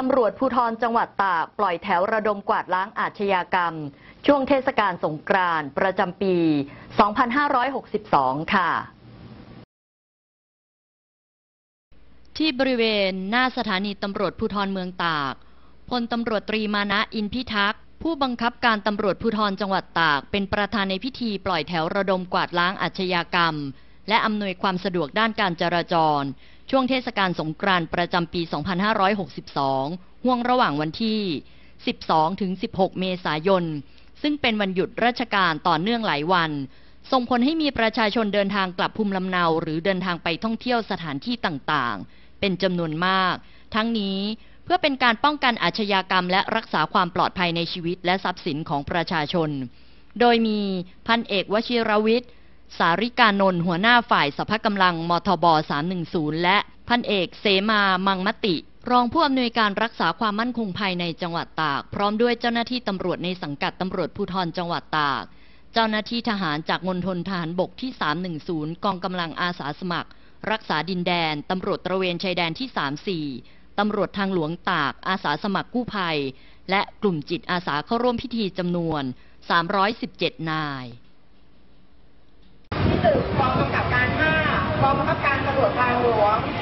ตำรวจภูธรจังหวัดตากปล่อยแถวระดมกวาดล้างอาชญากรรมช่วงเทศกาลสงกรานต์ประจำปี 2562 ค่ะที่บริเวณหน้าสถานีตำรวจภูธรเมืองตากพลตำรวจตรีมานะอินพิทักษ์ผู้บังคับการตำรวจภูธรจังหวัดตากเป็นประธานในพิธีปล่อยแถวระดมกวาดล้างอาชญากรรมและอำนวยความสะดวกด้านการจราจรช่วงเทศกาลสงกรานต์ประจำปี 2562 ห่วงระหว่างวันที่ 12 ถึง 16 เมษายน ซึ่งเป็นวันหยุดราชการต่อเนื่องหลายวันส่งผลให้มีประชาชนเดินทางกลับภูมิลำเนาหรือเดินทางไปท่องเที่ยวสถานที่ต่างๆเป็นจำนวนมากทั้งนี้เพื่อเป็นการป้องกันอาชญากรรมและรักษาความปลอดภัยในชีวิตและทรัพย์สินของประชาชนโดยมีพันเอกวชิรวิทย์สาริกานนท์หัวหน้าฝ่ายสรรพกำลังมทบ310และพันเอกเสมามังมติรองผู้อำนวยการรักษาความมั่นคงภายในจังหวัดตากพร้อมด้วยเจ้าหน้าที่ตำรวจในสังกัดตำรวจภูธรจังหวัดตากเจ้าหน้าที่ทหารจากมณฑลทหารบกที่310กองกำลังอาสาสมัครรักษาดินแดนตำรวจตระเวนชายแดนที่34ตำรวจทางหลวงตากอาสาสมัครกู้ภัยและกลุ่มจิตอาสาเข้าร่วมพิธีจำนวน317นายที่ตึกกองกำกับการ5กองบังคับการตำรวจทางหลวง